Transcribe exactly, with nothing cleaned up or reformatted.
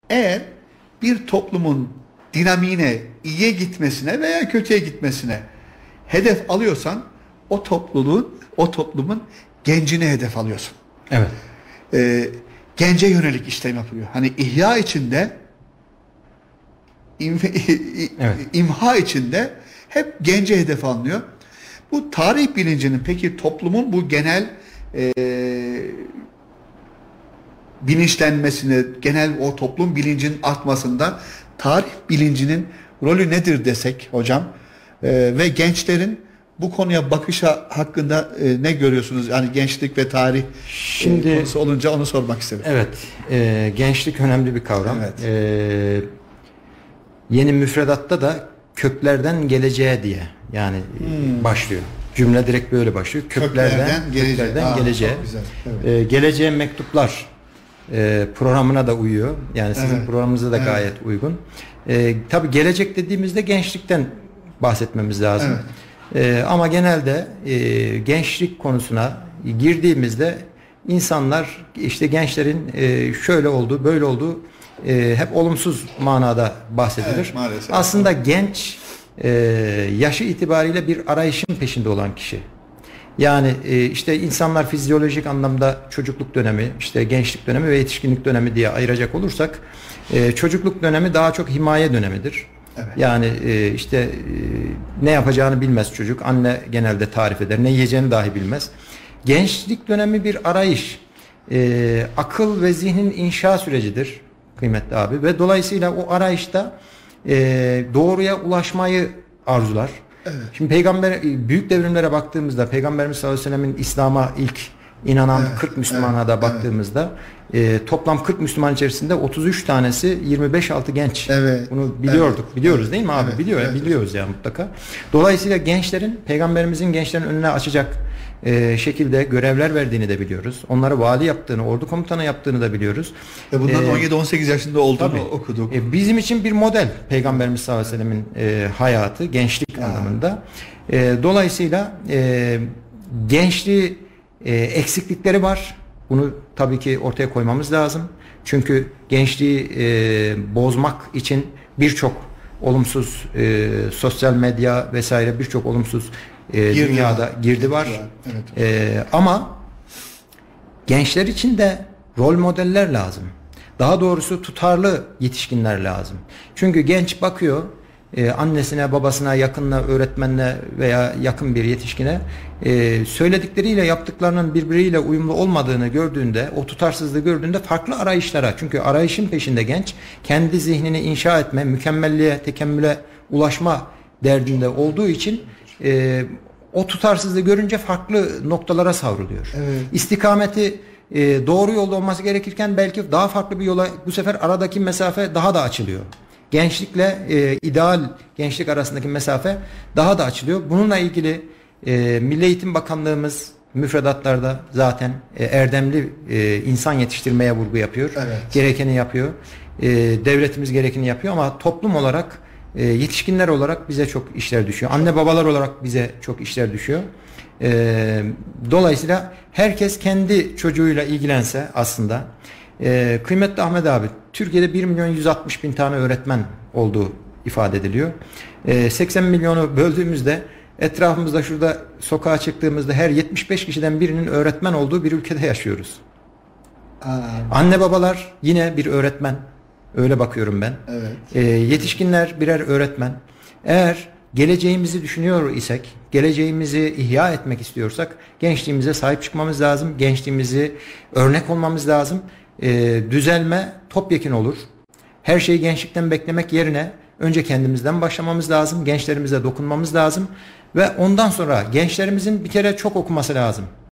Eğer bir toplumun dinamiğine, iyiye gitmesine veya kötüye gitmesine hedef alıyorsan o topluluğun, o toplumun gencini hedef alıyorsun. Evet. Ee, gence yönelik işlem yapılıyor. Hani ihya içinde, im, Evet. imha içinde hep gence hedef alınıyor. Bu tarih bilincinin, peki toplumun bu genel e, bilinçlenmesini, genel o toplum bilincinin artmasında tarih bilincinin rolü nedir desek hocam, e, ve gençlerin bu konuya bakışa hakkında e, ne görüyorsunuz? Yani gençlik ve tarih Şimdi, e, konusu olunca onu sormak istedim. Evet, e, gençlik önemli bir kavram. Evet. E, yeni müfredatta da köklerden geleceğe diye yani hmm. başlıyor. Cümle direkt böyle başlıyor. Köklerden, köklerden geleceğe. Köklerden Aa, geleceğe. Evet. E, geleceğe mektuplar e, programına da uyuyor. Yani sizin evet. programınıza da evet. gayet uygun. E, tabii gelecek dediğimizde gençlikten bahsetmemiz lazım. Evet. Ee, ama genelde e, gençlik konusuna girdiğimizde insanlar işte gençlerin e, şöyle olduğu böyle olduğu e, hep olumsuz manada bahsedilir. Evet, maalesef. Aslında genç e, yaşı itibariyle bir arayışın peşinde olan kişi. Yani e, işte insanlar fizyolojik anlamda çocukluk dönemi, işte gençlik dönemi ve yetişkinlik dönemi diye ayıracak olursak e, çocukluk dönemi daha çok himaye dönemidir. Evet. Yani e, işte e, ne yapacağını bilmez çocuk. Anne genelde tarif eder. Ne yiyeceğini dahi bilmez. Gençlik dönemi bir arayış. E, akıl ve zihnin inşa sürecidir kıymetli abi. Ve dolayısıyla o arayışta e, doğruya ulaşmayı arzular. Evet. Şimdi peygamber büyük devrimlere baktığımızda Peygamberimiz sallallahu aleyhi ve sellemin İslam'a ilk inanan evet, kırk Müslümana evet, da baktığımızda evet. e, toplam kırk Müslüman içerisinde otuz üç tanesi yirmi beş altı genç. Evet. Bunu biliyorduk. Evet. Biliyoruz evet. değil mi abi? Evet. Biliyor evet. biliyoruz ya yani mutlaka. Dolayısıyla gençlerin Peygamberimizin gençlerin önüne açacak e, şekilde görevler verdiğini de biliyoruz. Onları vali yaptığını, ordu komutanı yaptığını da biliyoruz. E bunların on yedi on sekiz yaşında olduğunu tabii, okuduk. E, bizim için bir model Peygamberimiz sallallahu aleyhi ve sellemin e, hayatı, gençlik ya. anlamında. E, dolayısıyla e, gençliği e, eksiklikleri var. Bunu tabii ki ortaya koymamız lazım. Çünkü gençliği e, bozmak için birçok olumsuz e, sosyal medya vesaire birçok olumsuz e, girdi dünyada var. girdi var. Evet. E, ama gençler için de rol modeller lazım. Daha doğrusu tutarlı yetişkinler lazım. Çünkü genç bakıyor e, annesine, babasına, yakınına, öğretmenine veya yakın bir yetişkine e, söyledikleriyle yaptıklarının birbiriyle uyumlu olmadığını gördüğünde, o tutarsızlığı gördüğünde farklı arayışlara, çünkü arayışın peşinde genç, kendi zihnini inşa etme, mükemmelliğe, tekemmüle ulaşma derdinde olduğu için e, o tutarsızlığı görünce farklı noktalara savruluyor. Evet. İstikameti e, doğru yolda olması gerekirken belki daha farklı bir yola, bu sefer aradaki mesafe daha da açılıyor. Gençlikle e, ideal gençlik arasındaki mesafe daha da açılıyor. Bununla ilgili e, Milli Eğitim Bakanlığımız müfredatlarda zaten e, erdemli e, insan yetiştirmeye vurgu yapıyor. Evet. Gerekeni yapıyor. E, devletimiz gerekeni yapıyor ama toplum olarak, e, yetişkinler olarak bize çok işler düşüyor. Anne babalar olarak bize çok işler düşüyor. E, dolayısıyla herkes kendi çocuğuyla ilgilense aslında. Ee, kıymetli Ahmet abi, Türkiye'de bir milyon yüz altmış bin tane öğretmen olduğu ifade ediliyor. Ee, seksen milyonu böldüğümüzde etrafımızda şurada sokağa çıktığımızda her yetmiş beş kişiden birinin öğretmen olduğu bir ülkede yaşıyoruz. Aa, Anne babalar yine bir öğretmen. Öyle bakıyorum ben. Evet. Ee, yetişkinler birer öğretmen. Eğer geleceğimizi düşünüyor isek, geleceğimizi ihya etmek istiyorsak gençliğimize sahip çıkmamız lazım. Gençliğimizi örnek olmamız lazım. E, düzelme topyekün olur. Her şeyi gençlikten beklemek yerine önce kendimizden başlamamız lazım. Gençlerimize dokunmamız lazım. Ve ondan sonra gençlerimizin bir kere çok okuması lazım.